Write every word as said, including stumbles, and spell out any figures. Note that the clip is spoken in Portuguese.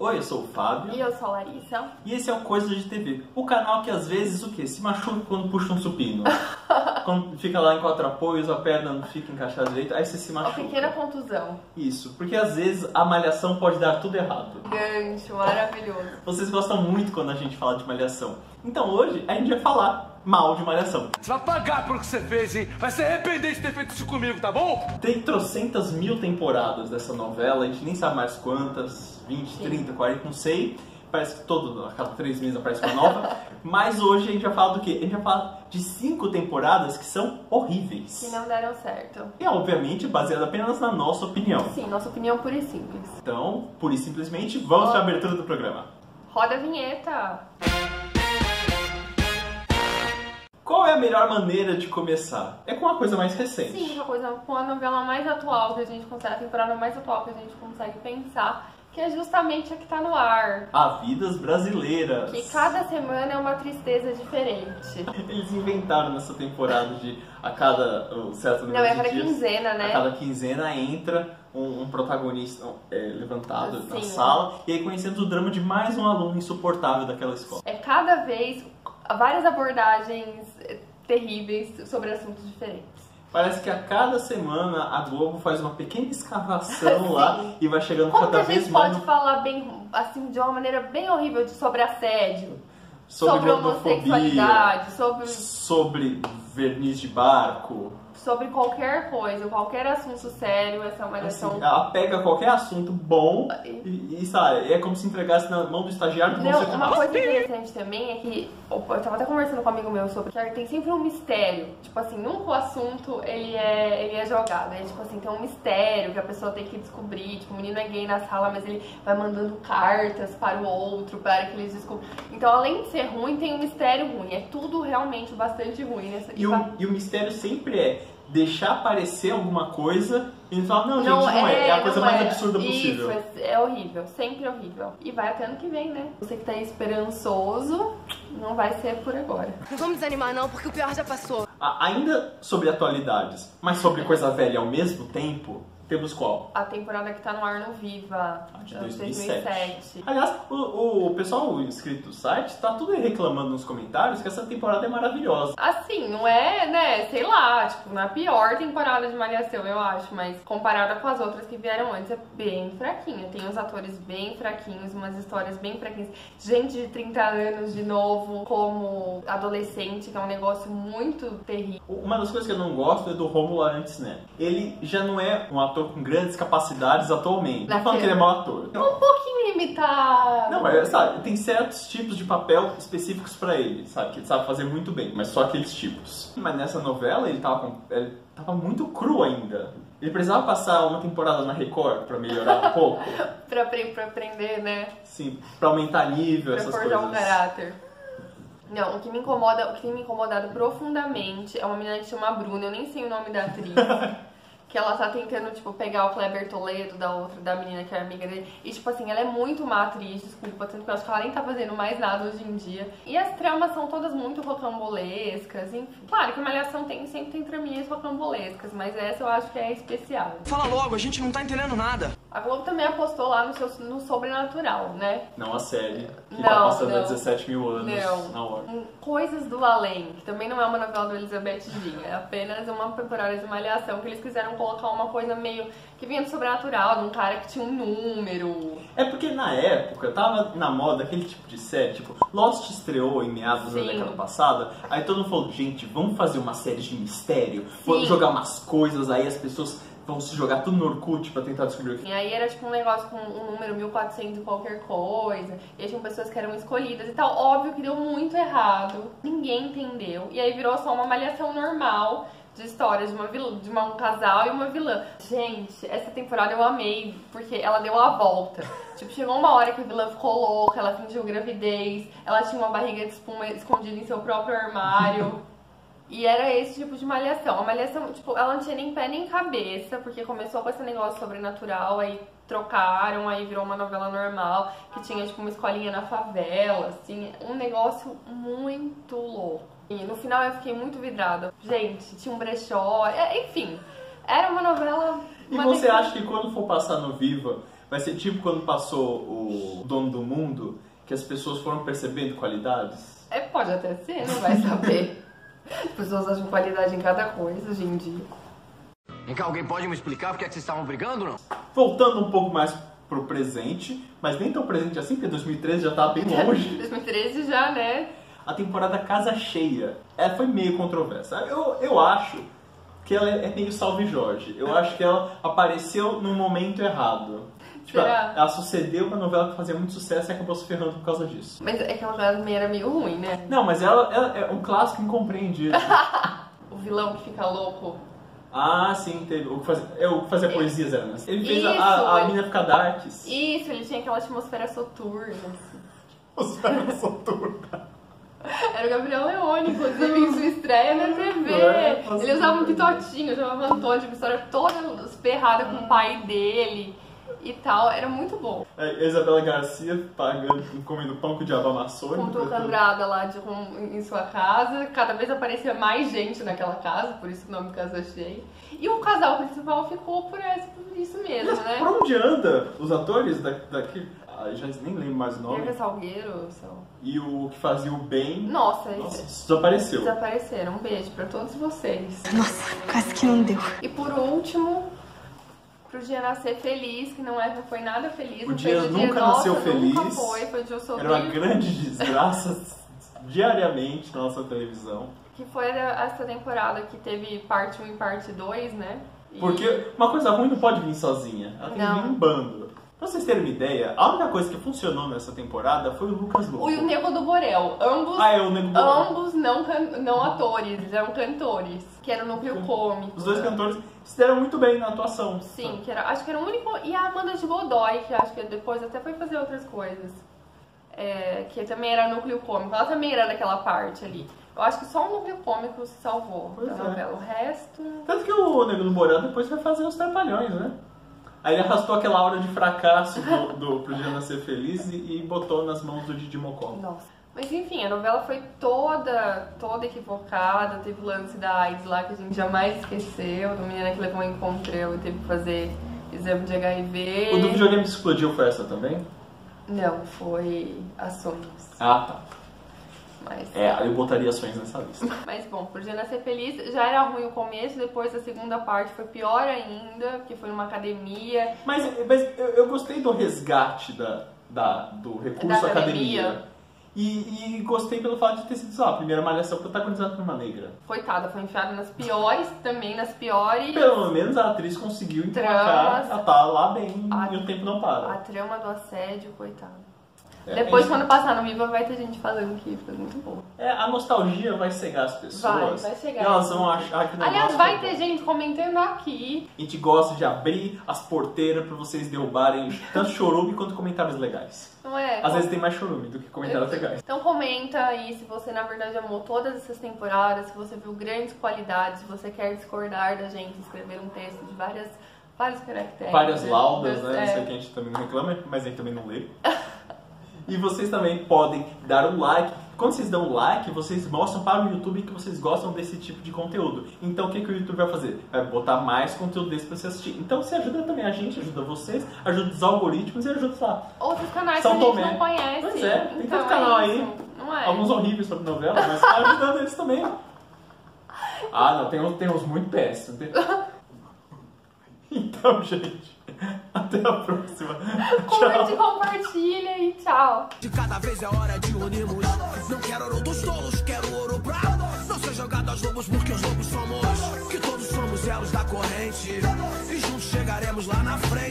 Oi, eu sou o Fábio. E eu sou a Larissa. E esse é o Coisa de T V. O canal que às vezes o quê? Se machuca quando puxa um supino. Quando fica lá em quatro apoios, a perna não fica encaixada direito, aí você se machuca. Uma pequena contusão. Isso, porque às vezes a malhação pode dar tudo errado. Gancho, maravilhoso. Vocês gostam muito quando a gente fala de malhação. Então hoje a gente vai falar mal de malhação. Você vai pagar por o que você fez, hein? Vai se arrepender de ter feito isso comigo, tá bom? Tem trocentas mil temporadas dessa novela, a gente nem sabe mais quantas, vinte, Sim. trinta, quarenta, não sei. Parece que todo, a cada três meses aparece uma nova. Mas hoje a gente vai falar do quê? A gente vai falar de cinco temporadas que são horríveis. Que não deram certo. E obviamente baseado apenas na nossa opinião. Sim, nossa opinião pura e simples. Então, pura e simplesmente, vamos Ó. para a abertura do programa. Roda a vinheta. Qual é a melhor maneira de começar? É com uma coisa mais recente. Sim, uma coisa, com a novela mais atual que a gente consegue, a temporada mais atual que a gente consegue pensar, que é justamente a que tá no ar. A Vidas Brasileiras. Que cada semana é uma tristeza diferente. Eles inventaram nessa temporada de a cada um certo número Não, é a de cada dias, quinzena, né? a cada quinzena entra um, um protagonista é, levantado na Sim. sala e aí conhecemos o drama de mais um aluno insuportável daquela escola. É cada vez várias abordagens terríveis sobre assuntos diferentes. Parece que a cada semana a Globo faz uma pequena escavação lá e vai chegando Como que cada a vez gente mais pode no... falar bem, assim, de uma maneira bem horrível de, sobre assédio, sobre, sobre homofobia, homossexualidade, sobre, sobre verniz de barco. sobre qualquer coisa, qualquer assunto sério, essa é uma Assim, lição. ela pega qualquer assunto bom e, e sabe, é como se entregasse na mão do estagiário que Não, não sei uma coisa interessante também é que eu tava até conversando com um amigo meu sobre que tem sempre um mistério. Tipo assim, nunca o assunto ele é, ele é jogado. É tipo assim, tem um mistério que a pessoa tem que descobrir. Tipo, o menino é gay na sala, mas ele vai mandando cartas para o outro para que eles descubram. Então, além de ser ruim, tem um mistério ruim. É tudo realmente bastante ruim nessa. E o, e o mistério sempre é deixar aparecer alguma coisa e ele fala, não, gente, não, não é, é a coisa não mais é. absurda possível. Isso, é, é horrível, sempre horrível. E vai até ano que vem, né? Você que tá esperançoso, não vai ser por agora. Não vamos desanimar não, porque o pior já passou. A- ainda sobre atualidades, mas sobre coisa velha ao mesmo tempo, temos qual? A temporada que tá no ar no Viva, A de de dois mil e dois mil e sete. sete. Aliás, o, o pessoal inscrito do site tá tudo aí reclamando nos comentários que essa temporada é maravilhosa. Assim, não é, né, sei lá, tipo, na pior temporada de Malhação, eu acho, mas comparada com as outras que vieram antes, é bem fraquinha. Tem uns atores bem fraquinhos, umas histórias bem fraquinhas. Gente de trinta anos de novo, como adolescente, que é um negócio muito terrível. Uma das coisas que eu não gosto é do Rômulo Arantes Neto. Ele já não é um ator com grandes capacidades atualmente. Não tô falando que ele é mau ator. Um pouquinho limitado. Não, mas sabe, tem certos tipos de papel específicos pra ele, sabe? Que ele sabe fazer muito bem, mas só aqueles tipos. Mas nessa novela ele tava, com, ele tava muito cru ainda. Ele precisava passar uma temporada na Record pra melhorar um pouco. pra, pra aprender, né? Sim, pra aumentar nível, Pra essas forjar coisas. um caráter. Não, o que me incomoda, o que tem me incomodado profundamente é uma menina que chama Bruna, eu nem sei o nome da atriz. Que ela tá tentando, tipo, pegar o Kleber Toledo da outra, da menina que é amiga dele. E, tipo assim, ela é muito má atriz, desculpa, tanto que eu acho que ela nem tá fazendo mais nada hoje em dia. E as tramas são todas muito rocambolescas, enfim. Claro que a Malhação tem, sempre tem traminhas rocambolescas, mas essa eu acho que é especial. Fala logo, a gente não tá entendendo nada. A Globo também apostou lá no, seu, no sobrenatural, né? Não a série, que Não, tá passando há não. dezessete mil anos Não. na hora. Hum, Coisas do Além, que também não é uma novela do Elizabeth Jean, é apenas uma temporada de Malhação que eles quiseram colocar uma coisa meio que vinha do sobrenatural, de um cara que tinha um número. É porque na época tava na moda aquele tipo de série, tipo, Lost estreou em meados da Sim. década passada, aí todo mundo falou, gente, vamos fazer uma série de mistério, vamos Sim. jogar umas coisas, aí as pessoas vão se jogar tudo no Orkut pra tentar descobrir o que. E aí era tipo um negócio com um número mil e quatrocentos e qualquer coisa, e aí tinham pessoas que eram escolhidas e tal. Óbvio que deu muito errado, ninguém entendeu, e aí virou só uma malhação normal de histórias de, uma vilã, de uma, um casal e uma vilã. Gente, essa temporada eu amei, porque ela deu a volta. Tipo, chegou uma hora que a vilã ficou louca, ela fingiu gravidez, ela tinha uma barriga de espuma escondida em seu próprio armário. E era esse tipo de malhação. A malhação, tipo, ela não tinha nem pé nem cabeça, porque começou com esse negócio sobrenatural, aí trocaram, aí virou uma novela normal, que tinha, tipo, uma escolinha na favela, assim, um negócio muito louco. E no final eu fiquei muito vidrada. Gente, tinha um brechó, é, enfim, era uma novela... E uma você temporada- acha que quando for passar no Viva, Vai ser tipo quando passou o Dono do Mundo, que as pessoas foram percebendo qualidades? É, pode até ser, não vai saber. As pessoas acham qualidade em cada coisa hoje em dia. Vem cá, alguém pode me explicar por que, é que vocês estavam brigando, não? Voltando um pouco mais pro presente, mas nem tão presente assim, porque dois mil e treze já tava bem longe. dois mil e treze já, né? A temporada Casa Cheia, ela foi meio controversa. Eu, eu acho que ela é meio Salve Jorge. Eu acho que ela apareceu no momento errado. Tipo, ela, ela sucedeu uma novela que fazia muito sucesso e acabou se ferrando por causa disso. Mas é que ela também era meio ruim, né? Não, mas ela, ela é um clássico incompreendido. O vilão que fica louco. Ah, sim, teve. O que fazia, é, o que fazia poesias era, né? Ele fez Isso, a, a, a ele- mina ficar darks. Isso, ele tinha aquela atmosfera soturna, assim. Os caras são turma. Era o Gabriel Leone, inclusive, em sua estreia na T V. É, nossa, Ele usava um que pitotinho, chamava Antônio, uma história toda ferrada com o pai dele e tal. Era muito bom. A Isabela Garcia pagando, comendo pão com o diabo amassou. Com Tuca Andrada lá de, com, em sua casa. Cada vez aparecia mais gente naquela casa, por isso que o nome Casa Cheia. E o casal principal ficou por, essa, por isso mesmo, né? Por onde anda os atores da, daqui? Ah, já nem lembro mais o nome. Bianca Salgueiro, são... E o que fazia o bem. Nossa, Nossa, esse... desapareceu. desapareceram. Um beijo pra todos vocês. Nossa, quase que não deu. E por último, pro Dia Nascer Feliz, que não, é, não foi nada feliz. O não dia fez nunca nossa, nasceu feliz. Nunca foi, foi o dia eu sou Era uma vivo, grande desgraça diariamente na nossa televisão. que foi essa temporada que teve parte um e parte dois, né? E- Porque uma coisa ruim não pode vir sozinha. Ela tem que Não. vir em bando. Pra vocês terem uma ideia, a única coisa que funcionou nessa temporada foi o Lucas Louco. O e o Nego do Borel. Ambos, Ah, é o Nego do Borel. ambos não, can- não atores, eles eram cantores. Que era o núcleo cômico. Os dois cantores se deram muito bem na atuação. Sim, que era, acho que era o único. E a Amanda de Godoy, que acho que depois até foi fazer outras coisas. É, que também era núcleo cômico. Ela também era daquela parte ali. Eu acho que só o núcleo cômico se salvou Pois da é. novela. O resto. Tanto que o Nego do Borel depois vai fazer os Trapalhões, né? Aí ele arrastou aquela aura de fracasso do, do Pro Dia Nascer Feliz e, e botou nas mãos do Didi Mocó. Nossa. Mas enfim, a novela foi toda, toda equivocada. Teve o lance da AIDS lá que a gente jamais esqueceu. Da menina que levou um encontrão e teve que fazer exame de H I V. O do videogame que explodiu foi essa também? Não, foi ações. Ah, tá. Mas, É, eu botaria ações nessa lista. mas bom, por Dia Nascer Feliz já era ruim o começo, depois a segunda parte foi pior ainda, que foi numa academia. Mas, mas eu, eu gostei do resgate da, da, do recurso Da academia. academia. E, e gostei pelo fato de ter sido, sei lá, a primeira malhação protagonizada por uma negra. Coitada, foi enfiada nas piores, também nas piores. Pelo menos a atriz conseguiu emplacar, Tramas. ela tá lá bem A- e o tempo não para. A trama do assédio, coitada. É, Depois, é, quando passar no Viva, vai ter gente fazendo críticas muito boas. é, a nostalgia vai cegar as pessoas. Vai, vai chegar. E elas vão achar que o Aliás, negócio vai é ter bom. gente comentando aqui. A gente gosta de abrir as porteiras pra vocês derrubarem tanto chorume quanto comentários legais. Não é? Às vezes tem mais chorume do que comentários legais. Então comenta aí se você na verdade amou todas essas temporadas, se você viu grandes qualidades, se você quer discordar da gente, escrever um texto de várias, vários caracteres. Várias laudas, né? É. Isso aqui a gente também não reclama, mas a gente também não lê. E vocês também podem dar um like. Quando vocês dão um like, vocês mostram para o YouTube que vocês gostam desse tipo de conteúdo. Então o que, que o YouTube vai fazer? Vai botar mais conteúdo desse para você assistir. Então você ajuda também a gente, ajuda vocês, ajuda os algoritmos e ajuda, sei lá, Outros canais São que a gente Tomé. não conhece. Pois é, tem então, tanto canal é isso. aí. Não é? Alguns horríveis sobre novela, mas tá ajudando eles também. Ah, não, tem uns, tem uns muito péssimos. Tem- Então, gente, até a próxima. Curte, Tchau. compartilha e tchau. De cada vez é hora de unirmos. Não quero ouro dos tolos, quero ouro pra não ser jogado aos lobos, porque os lobos somos. Que todos somos elos da corrente. E juntos chegaremos lá na frente.